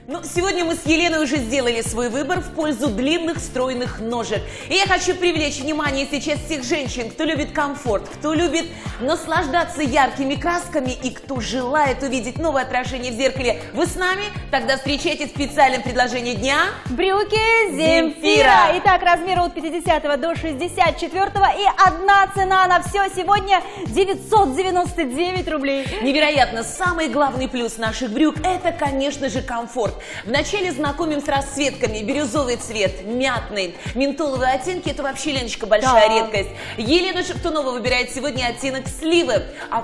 Ну, сегодня мы с Еленой уже сделали свой выбор в пользу длинных стройных ножек. И я хочу привлечь внимание сейчас всех женщин, кто любит комфорт, кто любит наслаждаться яркими красками и кто желает увидеть новое отражение в зеркале. Вы с нами? Тогда встречайте специальное предложение дня. Брюки Земфира. Итак, размеры от 50 до 64 и одна цена на все сегодня 999 рублей. Невероятно. Самый главный плюс наших брюк – это, конечно же, комфорт. Вначале знакомим с расцветками. Бирюзовый цвет, мятный, ментоловые оттенки – это вообще, Леночка, большая редкость. Елена Шептунова выбирает сегодня оттенок сливы, а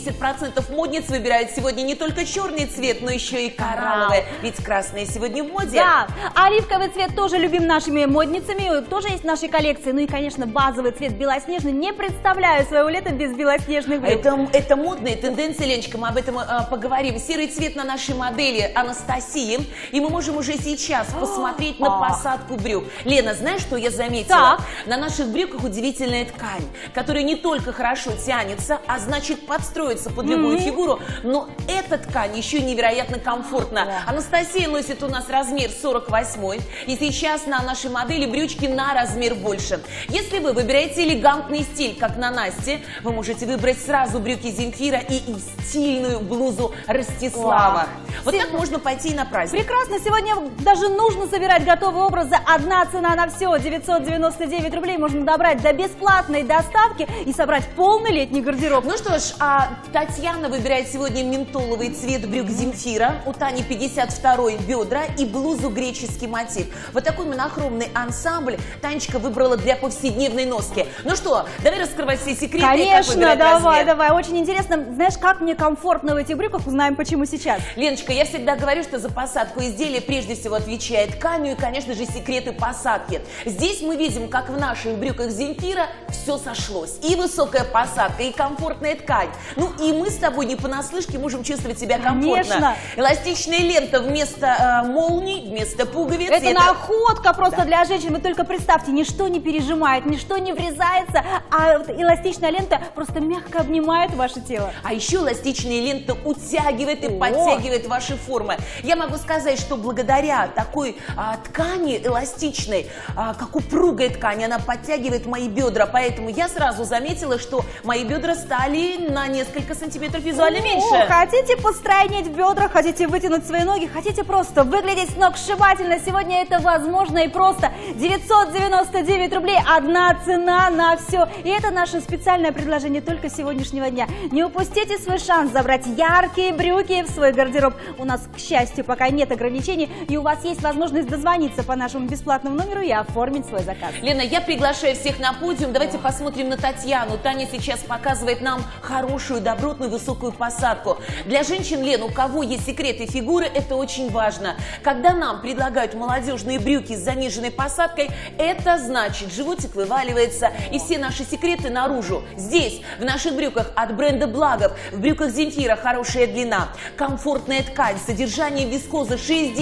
80% модниц выбирают сегодня не только черный цвет, но еще и коралловый. Ведь красные сегодня в моде. Да, оливковый цвет тоже любим нашими модницами, тоже есть в нашей коллекции. Ну и, конечно, базовый цвет белоснежный. Не представляю своего лета без белоснежных брюк. Это модные тенденции, Леночка, мы об этом поговорим. Серый цвет на нашей модели Анастасии. И мы можем уже сейчас посмотреть на посадку брюк. Лена, знаешь, что я заметила? Так. На наших брюках удивительная ткань, которая не только хорошо тянется, а значит подстроится под любую фигуру, но эта ткань еще невероятно комфортна. Анастасия носит у нас размер 48, и сейчас на нашей модели брючки на размер больше. Если вы выбираете элегантный стиль, как на Насте, вы можете выбрать сразу брюки Земфира и стильную блузу Ростислава. Вот так можно пойти и на праздник. Прекрасно, сегодня даже нужно собирать готовые образы. Одна цена на все, 999 рублей. Можно добрать до бесплатной доставки и собрать полный летний гардероб. Ну что ж, Татьяна выбирает сегодня ментоловый цвет брюк Земфира. У Тани 52-й бедра и блузу греческий мотив. Вот такой монохромный ансамбль Танечка выбрала для повседневной носки. Ну что, давай раскрывать все секреты. Конечно, давай. Очень интересно. Знаешь, как мне комфортно в этих брюках, узнаем почему сейчас. Леночка, я всегда говорю, что за посадку изделия прежде всего отвечает ткань, и, конечно же, секреты посадки. Здесь мы видим, как в наших брюках Земфира все сошлось. И высокая посадка, и комфортная ткань. Ну и мы с тобой не понаслышке можем чувствовать себя комфортно. Конечно. Эластичная лента вместо молний, вместо пуговиц. Это находка просто для женщин. Вы только представьте, ничто не пережимает, ничто не врезается, а эластичная лента просто мягко обнимает ваше тело. А еще эластичная лента утягивает и подтягивает ваши формы. Я могу сказать, что благодаря такой ткани эластичной, как упругая ткань, она подтягивает мои бедра. Поэтому я сразу заметила, что мои бедра стали на несколько сантиметров визуально меньше. Хотите постройнить бедра, хотите вытянуть свои ноги, хотите просто выглядеть сногсшибательно. Сегодня это возможно и просто. 999 рублей, одна цена на все. И это наше специальное предложение только сегодняшнего дня. Не упустите свой шанс забрать яркие брюки в свой гардероб. У нас, к счастью, пока нет ограничений, и у вас есть возможность дозвониться по нашему бесплатному номеру и оформить свой заказ. Лена, я приглашаю всех на подиум. Давайте посмотрим на Татьяну. Таня сейчас показывает нам хорошую, добротную, высокую посадку. Для женщин, Лена, у кого есть секреты фигуры, это очень важно. Когда нам предлагают молодежные брюки с заниженной посадкой, это значит, животик вываливается, и все наши секреты наружу. Здесь, в наших брюках от бренда Благов, в брюках Земфира хорошая длина, комфортная ткань, содержание вискозы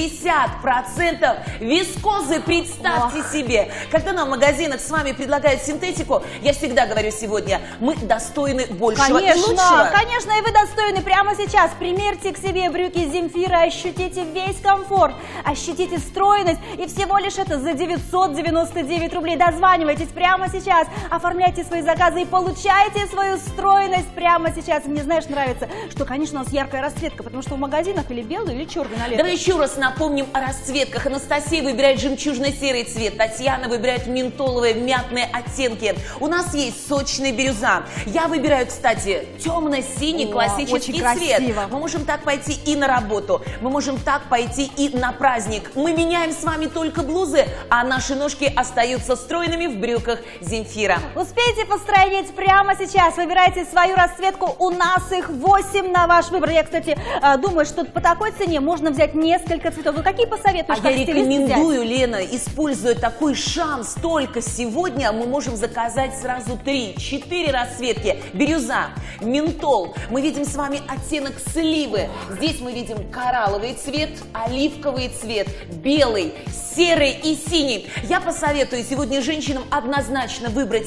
60%. Вискозы, представьте себе. Когда нам в магазинах с вами предлагают синтетику, я всегда говорю сегодня, мы достойны большего и лучшего. Конечно, и вы достойны прямо сейчас. Примерьте к себе брюки Земфира, ощутите весь комфорт, ощутите стройность. И всего лишь это за 999 рублей. Дозванивайтесь прямо сейчас, оформляйте свои заказы и получайте свою стройность прямо сейчас. Мне, знаешь, нравится, что, конечно, у нас яркая расцветка, потому что в магазинах или белый, или черный на лето. Давай еще раз напомним о расцветках. Анастасия выбирает жемчужно-серый цвет, Татьяна выбирает ментоловые, мятные оттенки. У нас есть сочная бирюза. Я выбираю, кстати, темно-синий классический цвет. Мы можем так пойти и на работу, мы можем так пойти и на праздник. Мы меняем с вами только блузы, а наши ножки остаются стройными в брюках Земфира. Успейте постройнить прямо сейчас. Выбирайте свою расцветку. У нас их 8 на ваш выбор. Я, кстати, думаю, что по такой цене можно взять несколько цветов. Вы какие посоветуешь? Я рекомендую, Лена, используя такой шанс, только сегодня мы можем заказать сразу 3-4 расцветки. Бирюза, ментол. Мы видим с вами оттенок сливы. Здесь мы видим коралловый цвет, оливковый цвет, белый, серый и синий. Я посоветую сегодня женщинам однозначно выбрать или белый,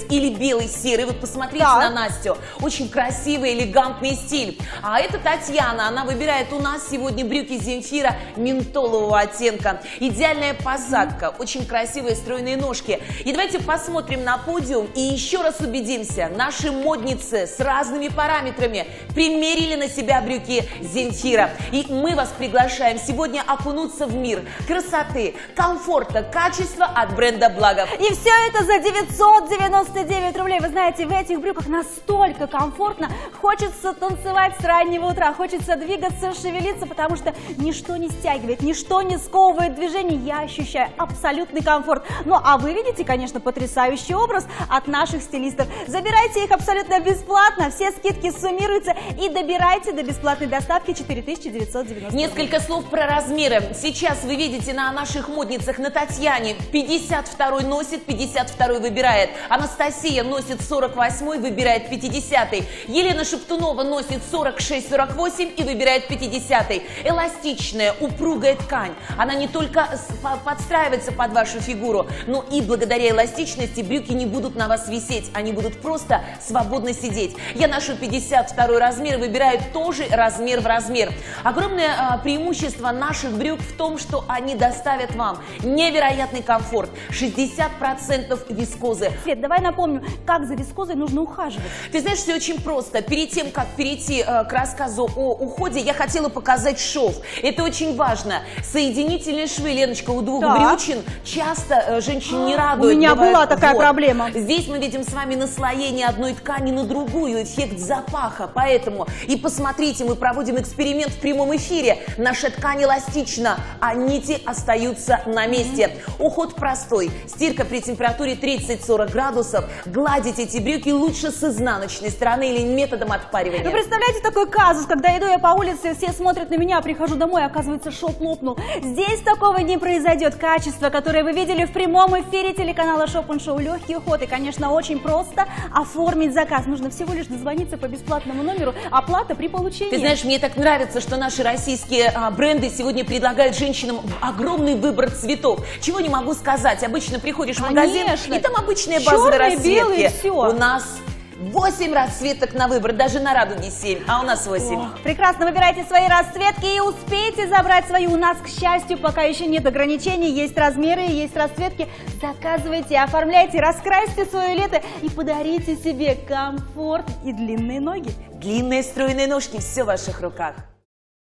белый, серый. Вот посмотрите на Настю. Очень красивый, элегантный стиль. А это Татьяна. Она выбирает у нас сегодня брюки Земфира ментолового оттенка. Идеальная посадка, очень красивые стройные ножки. И давайте посмотрим на подиум и еще раз убедимся. Наши модницы с разными параметрами примерили на себя брюки Земфира. И мы вас приглашаем сегодня окунуться в мир красоты, комфорта, качества от бренда Благов. И все это за 999 рублей. Вы знаете, в этих брюках настолько комфортно. Хочется танцевать с раннего утра, хочется двигаться, шевелиться, потому что ничто не стягивает, ничто не сковывает движение. Я ощущаю абсолютный комфорт. Ну, а вы видите, конечно, потрясающий образ от наших стилистов. Забирайте их абсолютно бесплатно, все скидки суммируются и добирайте до бесплатной доставки 4990. Несколько слов про размеры. Сейчас вы видите на наших модницах, на Татьяне 52 носит, 52 выбирает. Анастасия носит 48, выбирает 50. Елена Шептунова носит 46-48 и выбирает 50. Эластичная, упругая ткань. Она не только подстраивается под вашу фигуру, но и благодаря эластичности брюки не будут на вас висеть. Они будут просто свободно сидеть. Я ношу 52 размер, выбираю тоже размер в размер. Огромное преимущество наших брюк в том, что они доставят вам невероятный комфорт. 60% вискозы. Свет, давай напомню, как за вискозой нужно ухаживать. Ты знаешь, все очень просто. Перед тем, как перейти к рассказу о уходе, я хотела показать шов. Это очень важно. Соединительные швы, Леночка, у двух брючин часто женщин не радуют. У меня была такая проблема. Здесь мы видим с вами наслоение одной ткани на другую, эффект запаха. Поэтому и посмотрите, мы проводим эксперимент в прямом эфире. Наша ткань эластична, а нити остаются на месте. Уход простой. Стирка при температуре 30-40 градусов. Гладить эти брюки лучше с изнаночной стороны или методом отпаривания. Вы представляете такой казус, когда иду я по улице, все смотрят на меня, прихожу домой, оказывается, шов лопнул. Здесь такого не произойдет. Качество, которое вы видели в прямом эфире телеканала Shop & Show, легкий уход. И, конечно, очень просто оформить заказ. Нужно всего лишь дозвониться по бесплатному номеру, оплата при получении. Ты знаешь, мне так нравится, что наши российские бренды сегодня предлагают женщинам огромный выбор цветов. Чего не могу сказать. Обычно приходишь в магазин, и там обычные базовые расцветки. Белые, все. У нас 8 расцветок на выбор, даже на радуге 7, а у нас 8. Прекрасно, выбирайте свои расцветки и успейте забрать свою. У нас, к счастью, пока еще нет ограничений, есть размеры, есть расцветки. Заказывайте, оформляйте, раскрасьте свое лето и подарите себе комфорт и длинные ноги. Длинные стройные ножки, все в ваших руках.